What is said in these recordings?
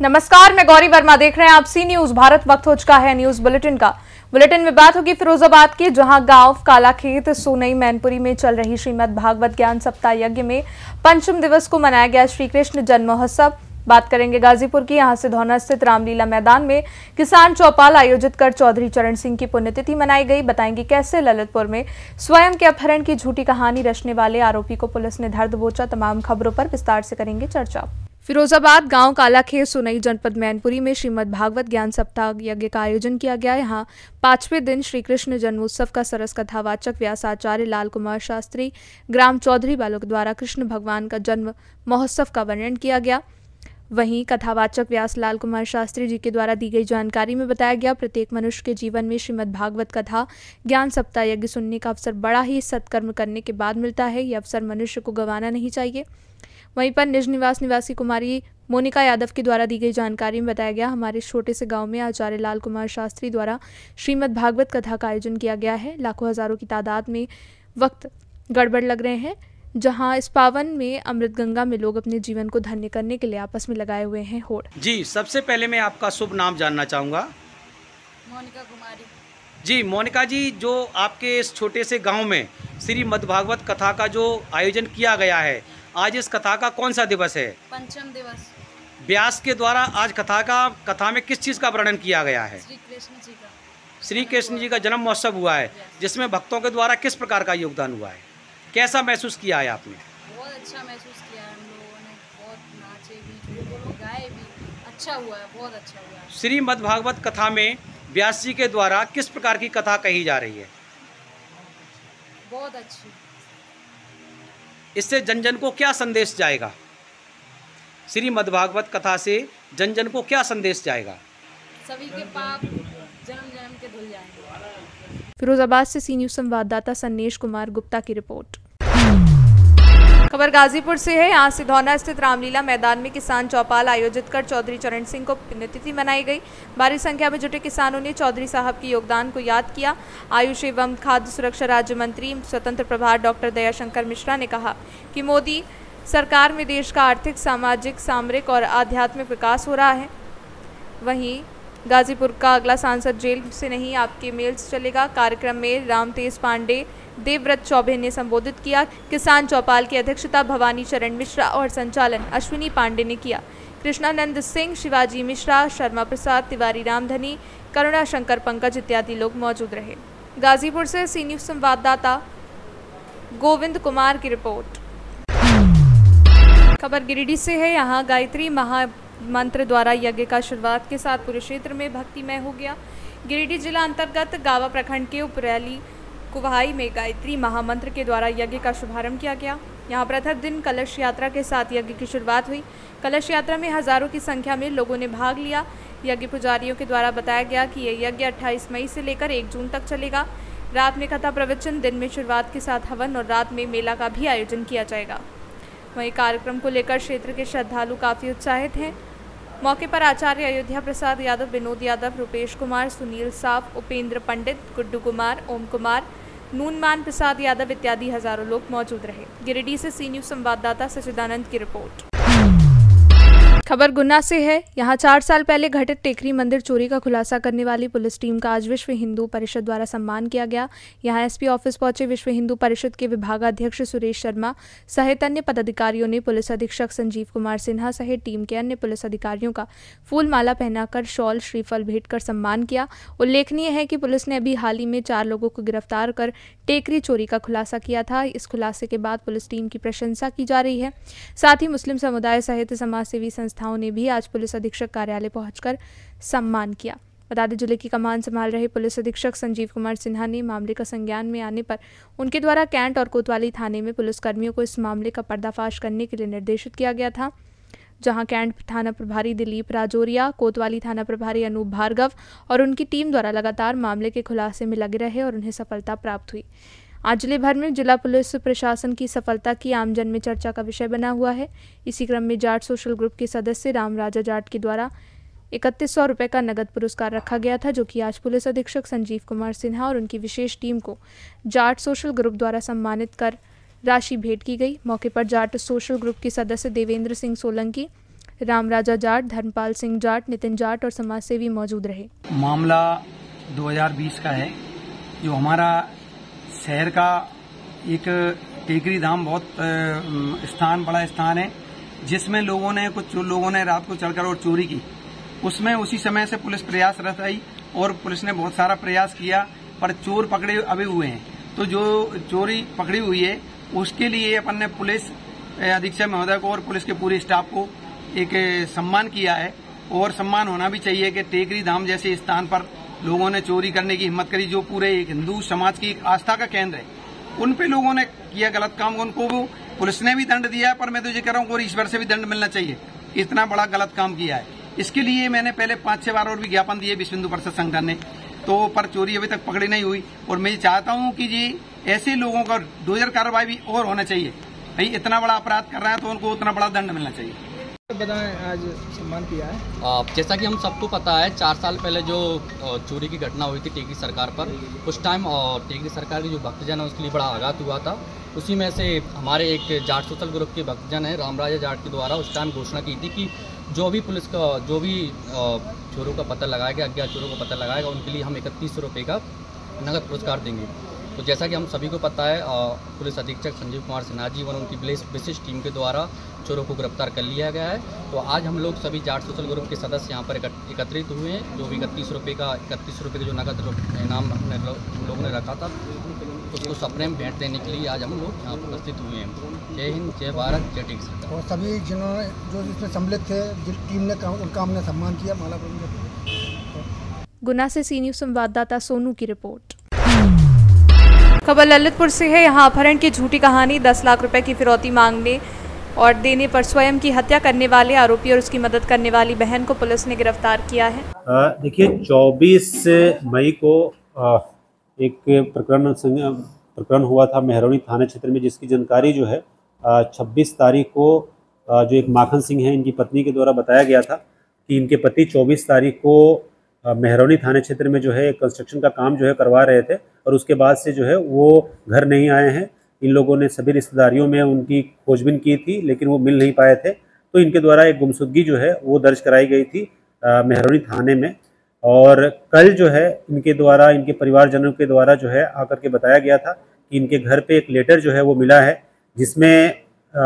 नमस्कार, मैं गौरी वर्मा, देख रहे हैं आप सी न्यूज भारत। वक्त हो चुका है न्यूज बुलेटिन का। बुलेटिन में बात होगी फिरोजाबाद की, जहां गांव कालाखेत सोनई मैनपुरी में चल रही श्रीमद् भागवत ज्ञान सप्ताह यज्ञ में पंचम दिवस को मनाया गया श्री कृष्ण जन्म महोत्सव। बात करेंगे गाजीपुर की, यहां से धौना स्थित रामलीला मैदान में किसान चौपाल आयोजित कर चौधरी चरण सिंह की पुण्यतिथि मनाई गई। बताएंगे कैसे ललितपुर में स्वयं के अपहरण की झूठी कहानी रचने वाले आरोपी को पुलिस ने धर दबोचा। तमाम खबरों पर विस्तार से करेंगे चर्चा। फिरोजाबाद गांव कालाखेत सोनई जनपद मैनपुरी में श्रीमद् भागवत ज्ञान सप्ताह यज्ञ का आयोजन किया गया। यहां पांचवें दिन श्री कृष्ण जन्मोत्सव का सरस कथावाचक व्यासाचार्य लाल कुमार शास्त्री ग्राम चौधरी बालक द्वारा कृष्ण भगवान का जन्म महोत्सव का वर्णन किया गया। वहीं कथावाचक व्यास लाल कुमार शास्त्री जी के द्वारा दी गई जानकारी में बताया गया, प्रत्येक मनुष्य के जीवन में श्रीमद् भागवत कथा ज्ञान सप्ताह यज्ञ सुनने का अवसर बड़ा ही सत्कर्म करने के बाद मिलता है। यह अवसर मनुष्य को गंवाना नहीं चाहिए। वहीं पर निज निवास निवासी कुमारी मोनिका यादव के द्वारा दी गई जानकारी में बताया गया, हमारे छोटे से गांव में आचार्य लाल कुमार शास्त्री द्वारा श्रीमद् भागवत कथा का आयोजन किया गया है। लाखों हजारों की तादाद में वक्त गड़बड़ लग रहे हैं, जहां इस पावन में अमृत गंगा में लोग अपने जीवन को धन्य करने के लिए आपस में लगाए हुए हैं होड़। जी, सबसे पहले मैं आपका शुभ नाम जानना चाहूँगा। मोनिका कुमारी। जी मोनिका जी, जो आपके इस छोटे से गांव में श्रीमद् भागवत कथा का जो आयोजन किया गया है, आज इस कथा का कौन सा दिवस है? पंचम दिवस। व्यास के द्वारा आज कथा में किस चीज़ का वर्णन किया गया है? श्री कृष्ण जी का जन्म महोत्सव हुआ है, जिसमें भक्तों के द्वारा किस प्रकार का योगदान हुआ है? कैसा महसूस किया है आपने? बहुत अच्छा महसूस किया है, हम लोगों ने बहुत नाचे भी, गाए भी, अच्छा हुआ है, बहुत अच्छा हुआ है। श्रीमद् भागवत कथा में व्यास जी के द्वारा किस प्रकार की कथा कही जा रही है? बहुत अच्छी। इससे जन जन को क्या संदेश जाएगा? श्रीमद् भागवत कथा से जन जन को क्या संदेश जाएगा? सभी के पाप जन्म जन्म के धुल जाएंगे। फिरोजाबाद से सी न्यूज संवाददाता सन्नेश कुमार गुप्ता की रिपोर्ट। खबर गाजीपुर से है। यहाँ से धौना स्थित रामलीला मैदान में किसान चौपाल आयोजित कर चौधरी चरण सिंह को पुण्यतिथि मनाई गई। भारी संख्या में जुटे किसानों ने चौधरी साहब के योगदान को याद किया। आयुष एवं खाद्य सुरक्षा राज्य मंत्री स्वतंत्र प्रभार डॉक्टर दयाशंकर मिश्रा ने कहा कि मोदी सरकार में देश का आर्थिक, सामाजिक, सामरिक और आध्यात्मिक विकास हो रहा है। वहीं गाजीपुर का अगला सांसद जेल से नहीं आपके मेल से चलेगा कार्यक्रम में रामतेज पांडे, देवव्रत चौबे ने संबोधित किया। किसान चौपाल की अध्यक्षता भवानी चरण मिश्रा और संचालन अश्विनी पांडे ने किया। कृष्णानंद सिंह, शिवाजी मिश्रा, शर्मा प्रसाद, तिवारी रामधनी, करुणा शंकर पंकज इत्यादि लोग मौजूद रहे। गाजीपुर से सी न्यूज संवाददाता गोविंद कुमार की रिपोर्ट। खबर गिरिडीह से है। यहाँ गायत्री महामंत्र द्वारा यज्ञ का शुरुआत के साथ पूरे क्षेत्र में भक्तिमय हो गया। गिरिडीह जिला अंतर्गत गावा प्रखंड के उपरैली कुवाई में गायत्री महामंत्र के द्वारा यज्ञ का शुभारंभ किया गया। यहाँ प्रथम दिन कलश यात्रा के साथ यज्ञ की शुरुआत हुई। कलश यात्रा में हजारों की संख्या में लोगों ने भाग लिया। यज्ञ पुजारियों के द्वारा बताया गया कि यह यज्ञ 28 मई से लेकर 1 जून तक चलेगा। रात में कथा प्रवचन, दिन में शुरुआत के साथ हवन और रात में मेला का भी आयोजन किया जाएगा। वहीं कार्यक्रम को लेकर क्षेत्र के श्रद्धालु काफ़ी उत्साहित हैं। मौके पर आचार्य अयोध्या प्रसाद यादव, विनोद यादव, रुपेश कुमार, सुनील साफ, उपेंद्र पंडित, गुड्डू कुमार, ओम कुमार, नूनमान प्रसाद यादव इत्यादि हजारों लोग मौजूद रहे। गिरिडीह से सी न्यूज संवाददाता सचिदानंद की रिपोर्ट। खबर गुना से है। यहाँ 4 साल पहले घटित टेकरी मंदिर चोरी का खुलासा करने वाली पुलिस टीम का आज विश्व हिंदू परिषद द्वारा सम्मान किया गया। यहाँ एसपी ऑफिस पहुंचे विश्व हिंदू परिषद के विभागाध्यक्ष सुरेश शर्मा सहित अन्य पदाधिकारियों ने पुलिस अधीक्षक संजीव कुमार सिन्हा सहित टीम के अन्य पुलिस अधिकारियों का फूल माला पहनाकर शॉल श्रीफल भेंट कर सम्मान किया। उल्लेखनीय है कि पुलिस ने अभी हाल ही में 4 लोगों को गिरफ्तार कर टेकरी चोरी का खुलासा किया था। इस खुलासे के बाद पुलिस टीम की प्रशंसा की जा रही है। साथ ही मुस्लिम समुदाय सहित समाजसेवी संस्थाओं ने भी आज पुलिस अधीक्षक कार्यालय पहुंचकर सम्मान किया। बता दें, जिले की कमान संभाल रहे पुलिस अधीक्षक संजीव कुमार सिन्हा ने मामले का संज्ञान में आने पर उनके द्वारा कैंट और कोतवाली थाने में पुलिसकर्मियों को इस मामले का पर्दाफाश करने के लिए निर्देशित किया गया था, जहां कैंट थाना प्रभारी दिलीप राजौरिया, कोतवाली थाना प्रभारी अनूप भार्गव और उनकी टीम द्वारा लगातार मामले के खुलासे में लगे रहे और उन्हें सफलता प्राप्त हुई। आज जिले भर में जिला पुलिस प्रशासन की सफलता की आमजन में चर्चा का विषय बना हुआ है। इसी क्रम में जाट सोशल ग्रुप के सदस्य राम राजा जाट के द्वारा 3100 रुपये का नगद पुरस्कार रखा गया था, जो कि आज पुलिस अधीक्षक संजीव कुमार सिन्हा और उनकी विशेष टीम को जाट सोशल ग्रुप द्वारा सम्मानित कर राशि भेंट की गई। मौके पर जाट सोशल ग्रुप के सदस्य देवेंद्र सिंह सोलंकी, रामराजा जाट, धर्मपाल सिंह जाट, नितिन जाट और समाजसेवी मौजूद रहे। मामला 2020 का है, जो हमारा शहर का एक टेकरी धाम बहुत बड़ा स्थान है, जिसमें कुछ लोगों ने रात को चढ़कर और चोरी की। उसमें उसी समय से पुलिस प्रयासरत आई और पुलिस ने बहुत सारा प्रयास किया, पर चोर पकड़े अभी हुए हैं। तो जो चोरी पकड़ी हुई है उसके लिए अपन ने पुलिस अधीक्षक महोदय को और पुलिस के पूरे स्टाफ को एक सम्मान किया है, और सम्मान होना भी चाहिए कि टेकरी धाम जैसे स्थान पर लोगों ने चोरी करने की हिम्मत करी, जो पूरे एक हिंदू समाज की आस्था का केंद्र है। उन पे लोगों ने किया गलत काम, उनको वो पुलिस ने भी दंड दिया है, पर मैं तो ये कह रहा हूँ और ईश्वर से भी दंड मिलना चाहिए, इतना बड़ा गलत काम किया है। इसके लिए मैंने पहले 5-6 बार और भी ज्ञापन दिए विश्व हिंदू परिषद संगठन ने, तो पर चोरी अभी तक पकड़ी नहीं हुई। और मैं चाहता हूँ कि ये ऐसे लोगों का डोजर कार्रवाई भी और होना चाहिए। भाई इतना बड़ा अपराध कर रहा है तो उनको उतना बड़ा दंड मिलना चाहिए। बताएं, आज सम्मान किया है। जैसा कि हम सबको पता है, 4 साल पहले जो चोरी की घटना हुई थी टेकरी सरकार पर, उस टाइम टेकरी सरकार के जो भक्तजन है उसके लिए बड़ा आघात हुआ था। उसी में से हमारे एक जाट सोशल ग्रुप के भक्तजन है रामराजा जाट के द्वारा उस टाइम घोषणा की थी कि जो भी पुलिस का जो भी चोरों का पता लगाएगा, अज्ञात चोरों का पता लगाएगा, उनके लिए हम 3100 रुपये का नगद पुरस्कार देंगे। तो जैसा कि हम सभी को पता है, पुलिस अधीक्षक संजीव कुमार सिन्हा जी और उनकी विशेष टीम के द्वारा चोरों को गिरफ्तार कर लिया गया है। तो आज हम लोग सभी जाट सोशल ग्रुप के सदस्य यहाँ पर एकत्रित हुए हैं। जो भी 31 रुपये का जो नगद इनाम लोगों ने रखा था, उसको सप्रेम भेंट देने के लिए आज हम लोग यहाँ पर उपस्थित हुए हैं। जय हिंद, जय भारत, जय टेकरी सरकार। और सभी जिन्होंने जो इसमें सम्मिलित थे, जिस टीम ने उनका हमने सम्मान किया, माला बंद। गुना से सी न्यूज़ संवाददाता सोनू की रिपोर्ट। खबर ललितपुर से है। यहाँ अपहरण की झूठी कहानी, 10 लाख रुपए की फिरौती मांगने और देने पर स्वयं की हत्या करने वाले आरोपी और उसकी मदद करने वाली बहन को पुलिस ने गिरफ्तार किया है। देखिए, 24 मई को एक प्रकरण हुआ था मेहरौनी थाना क्षेत्र में, जिसकी जानकारी जो है 26 तारीख को जो एक माखन सिंह है, इनकी पत्नी के द्वारा बताया गया था कि इनके पति 24 तारीख को मेहरौनी थाना क्षेत्र में जो है कंस्ट्रक्शन का काम जो है करवा रहे थे, और उसके बाद से जो है वो घर नहीं आए हैं। इन लोगों ने सभी रिश्तेदारियों में उनकी खोजबीन की थी, लेकिन वो मिल नहीं पाए थे। तो इनके द्वारा एक गुमशुदगी जो है वो दर्ज कराई गई थी मेहरौनी थाने में। और कल जो है इनके द्वारा, इनके परिवारजनों के द्वारा जो है आकर के बताया गया था कि इनके घर पे एक लेटर जो है वो मिला है, जिसमें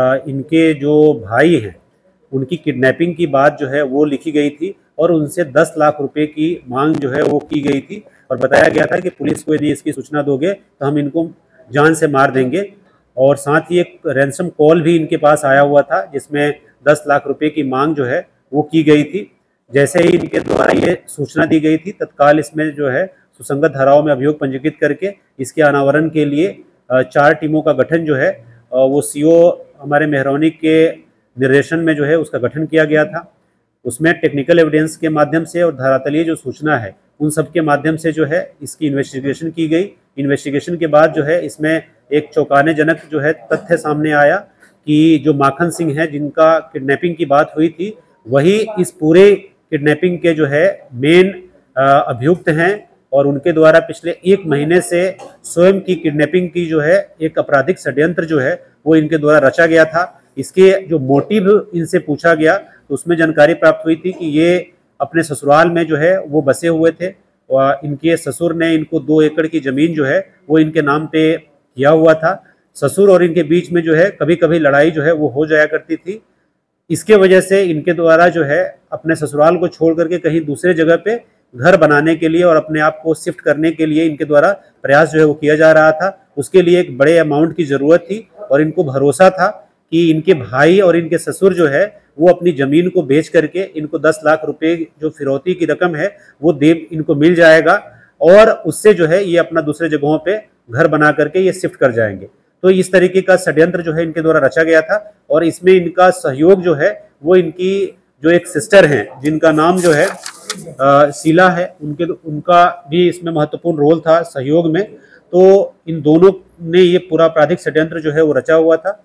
इनके जो भाई हैं उनकी किडनैपिंग की बात जो है वो लिखी गई थी, और उनसे 10 लाख रुपए की मांग जो है वो की गई थी। और बताया गया था कि पुलिस को यदि इसकी सूचना दोगे तो हम इनको जान से मार देंगे। और साथ ही एक रैंसम कॉल भी इनके पास आया हुआ था, जिसमें 10 लाख रुपए की मांग जो है वो की गई थी। जैसे ही इनके द्वारा ये सूचना दी गई थी, तत्काल इसमें जो है सुसंगत धाराओं में अभियोग पंजीकृत करके इसके अनावरण के लिए 4 टीमों का गठन जो है वो सीओ हमारे मेहरौनी के निर्देशन में जो है उसका गठन किया गया था। उसमें टेक्निकल एविडेंस के माध्यम से और धरातलीय जो सूचना है उन सब के माध्यम से जो है इसकी इन्वेस्टिगेशन की गई। इन्वेस्टिगेशन के बाद जो है इसमें एक चौंकानेजनक जो है तथ्य सामने आया कि जो माखन सिंह है, जिनका किडनैपिंग की बात हुई थी, वही इस पूरे किडनैपिंग के जो है मेन अभियुक्त हैं, और उनके द्वारा पिछले 1 महीने से स्वयं की किडनैपिंग की जो है एक आपराधिक षड्यंत्र जो है वो इनके द्वारा रचा गया था। इसके जो मोटिव इनसे पूछा गया तो उसमें जानकारी प्राप्त हुई थी कि ये अपने ससुराल में जो है वो बसे हुए थे, और इनके ससुर ने इनको 2 एकड़ की ज़मीन जो है वो इनके नाम पे किया हुआ था। ससुर और इनके बीच में जो है कभी कभी लड़ाई जो है वो हो जाया करती थी। इसके वजह से इनके द्वारा जो है अपने ससुराल को छोड़ करके कहीं दूसरे जगह पे घर बनाने के लिए और अपने आप को शिफ्ट करने के लिए इनके द्वारा प्रयास जो है वो किया जा रहा था। उसके लिए एक बड़े अमाउंट की ज़रूरत थी, और इनको भरोसा था कि इनके भाई और इनके ससुर जो है वो अपनी ज़मीन को बेच करके इनको 10 लाख रुपए जो फिरौती की रकम है वो इनको मिल जाएगा, और उससे जो है ये अपना दूसरे जगहों पे घर बना करके ये शिफ्ट कर जाएंगे। तो इस तरीके का षड्यंत्र जो है इनके द्वारा रचा गया था, और इसमें इनका सहयोग जो है वो इनकी जो एक सिस्टर हैं जिनका नाम जो है शीला है, उनका भी इसमें महत्वपूर्ण रोल था सहयोग में। तो इन दोनों ने ये पूरा आपराधिक षड्यंत्र जो है वो रचा हुआ था।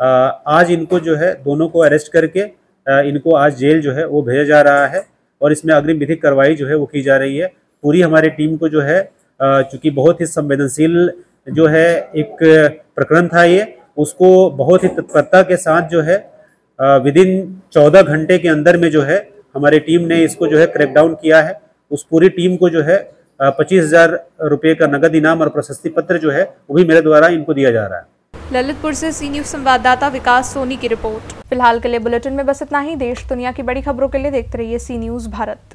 आज इनको जो है दोनों को अरेस्ट करके इनको आज जेल जो है वो भेजा जा रहा है, और इसमें अग्रिम विधिक कार्रवाई जो है वो की जा रही है। पूरी हमारी टीम को जो है चूँकि बहुत ही संवेदनशील जो है एक प्रकरण था ये, उसको बहुत ही तत्परता के साथ जो है विदिन 14 घंटे के अंदर में जो है हमारी टीम ने इसको जो है क्रैकडाउन किया है। उस पूरी टीम को जो है 25,000 रुपये का नगद इनाम और प्रशस्ति पत्र जो है वो भी मेरे द्वारा इनको दिया जा रहा है। ललितपुर से सी न्यूज़ संवाददाता विकास सोनी की रिपोर्ट। फिलहाल के लिए बुलेटिन में बस इतना ही। देश दुनिया की बड़ी खबरों के लिए देखते रहिए सी न्यूज़ भारत।